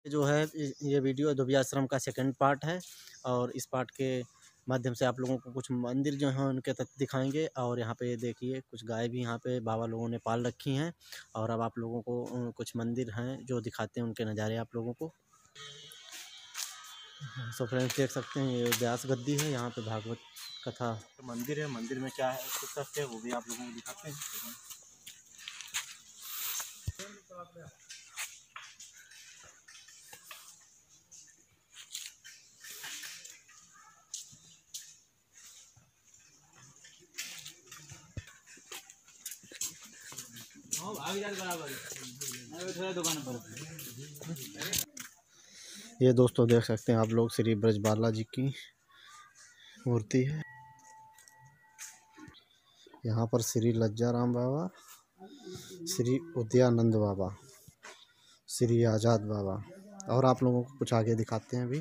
जो है ये वीडियो धोबिया आश्रम का सेकंड पार्ट है और इस पार्ट के माध्यम से आप लोगों को कुछ मंदिर जो हैं उनके तथ्य दिखाएंगे। और यहाँ पे देखिए कुछ गाय भी यहाँ पे बाबा लोगों ने पाल रखी हैं। और अब आप लोगों को कुछ मंदिर हैं जो दिखाते हैं, उनके नज़ारे आप लोगों को। सो फ्रेंड्स देख सकते हैं ये व्यास गद्दी है, यहाँ पे भागवत कथा तो मंदिर है। मंदिर में क्या है कुछ तथ्य है वो भी आप लोगों को दिखाते हैं। दुकान पर ये दोस्तों देख सकते हैं आप लोग श्री ब्रज बालाजी की मूर्ति है। यहाँ पर श्री लज्जाराम बाबा, श्री उदयानंद बाबा, श्री आज़ाद बाबा और आप लोगों को कुछ आगे दिखाते हैं अभी।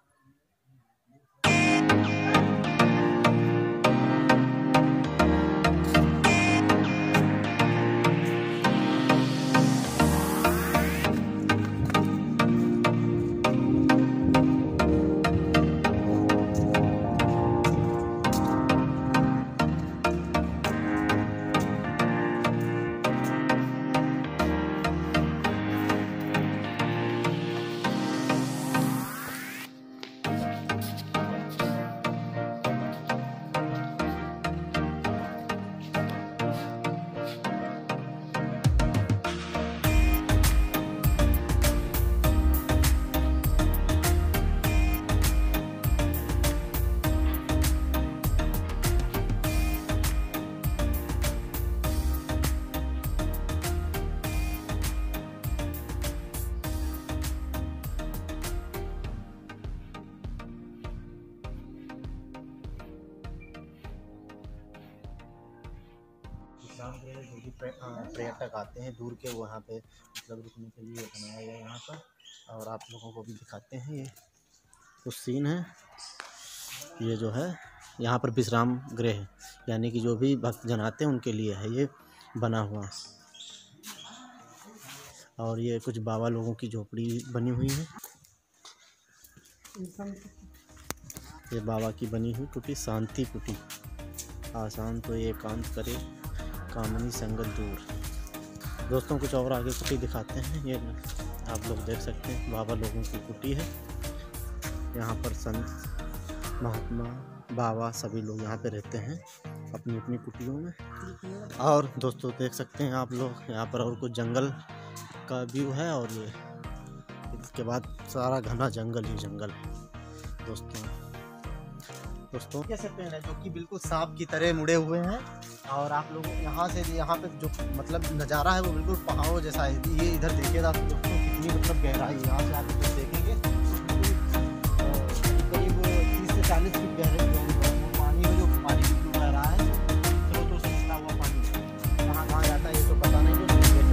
जो भी पर्यटक आते हैं दूर के, वो यहाँ पे मतलब रुकने के लिए बनाया गया है यहाँ पर। और आप लोगों को भी दिखाते हैं ये कुछ सीन है। ये जो है यहाँ पर विश्राम गृह यानी कि जो भी भक्तजन आते हैं उनके लिए है ये बना हुआ। और ये कुछ बाबा लोगों की झोपड़ी बनी हुई है। ये बाबा की बनी हुई कुटी, शांति कुटी। आसान तो एकांत करे कामनी संगत दूर। दोस्तों कुछ और आगे कुटी दिखाते हैं। ये आप लोग देख सकते हैं बाबा लोगों की कुटी है। यहाँ पर संत महात्मा बाबा सभी लोग यहाँ पे रहते हैं अपनी अपनी कुटियों में। और दोस्तों देख सकते हैं आप लोग यहाँ पर और कुछ जंगल का व्यू है। और ये इसके बाद सारा घना जंगल ही जंगल है दोस्तों कैसे पेड़ है जो कि बिल्कुल सांप की तरह मुड़े हुए हैं। और आप लोग यहाँ से यहाँ पे जो मतलब नज़ारा है वो बिल्कुल पहाड़ों जैसा है। ये इधर देखिएगा दोस्तों कितनी मतलब गहराई, यहाँ से आप देखेंगे करीब 30 से 40 फीट गहराई पानी में जो पानी बिल्कुल बह रहा है। तो सस्ता हुआ पानी कहाँ जाता है ये तो पता नहीं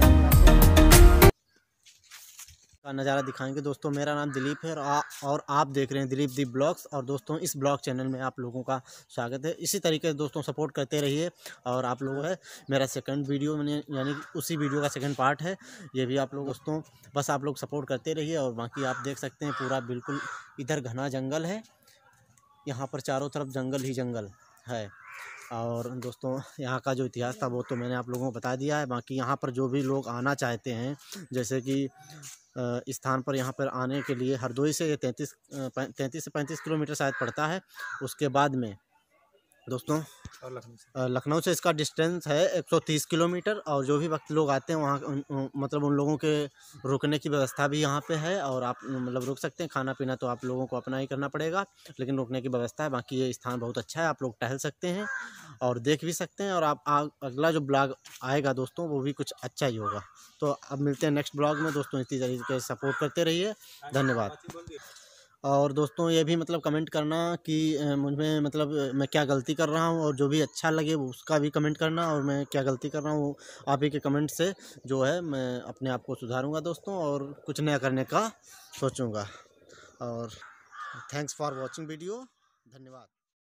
का नज़ारा दिखाएंगे। दोस्तों मेरा नाम दिलीप है और आप देख रहे हैं दिलीप दी ब्लॉग्स। और दोस्तों इस ब्लॉग चैनल में आप लोगों का स्वागत है। इसी तरीके से दोस्तों सपोर्ट करते रहिए। और आप लोग है मेरा सेकंड वीडियो मैंने यानी कि उसी वीडियो का सेकंड पार्ट है ये भी आप लोग दोस्तों बस आप लोग सपोर्ट करते रहिए। और बाकी आप देख सकते हैं पूरा बिल्कुल इधर घना जंगल है, यहाँ पर चारों तरफ जंगल ही जंगल है। और दोस्तों यहाँ का जो इतिहास था वो तो मैंने आप लोगों को बता दिया है। बाकी यहाँ पर जो भी लोग आना चाहते हैं जैसे कि स्थान पर यहाँ पर आने के लिए हरदोई से 33 से 35 किलोमीटर शायद पड़ता है। उसके बाद में दोस्तों लखनऊ से इसका डिस्टेंस है 130 किलोमीटर। और जो भी वक्त लोग आते हैं वहाँ मतलब उन लोगों के रुकने की व्यवस्था भी यहाँ पे है। और आप मतलब रुक सकते हैं, खाना पीना तो आप लोगों को अपना ही करना पड़ेगा लेकिन रुकने की व्यवस्था है। बाकी ये स्थान बहुत अच्छा है, आप लोग टहल सकते हैं और देख भी सकते हैं। और आप अगला जो ब्लॉग आएगा दोस्तों वो भी कुछ अच्छा ही होगा। तो अब मिलते हैं नेक्स्ट ब्लॉग में दोस्तों। इसी तरीके से सपोर्ट करते रहिए, धन्यवाद। और दोस्तों ये भी मतलब कमेंट करना कि मुझमें मतलब मैं क्या गलती कर रहा हूँ और जो भी अच्छा लगे वो उसका भी कमेंट करना। और मैं क्या गलती कर रहा हूँ आप ही के कमेंट से जो है मैं अपने आप को सुधारूँगा दोस्तों और कुछ नया करने का सोचूँगा। और थैंक्स फॉर वॉचिंग वीडियो, धन्यवाद।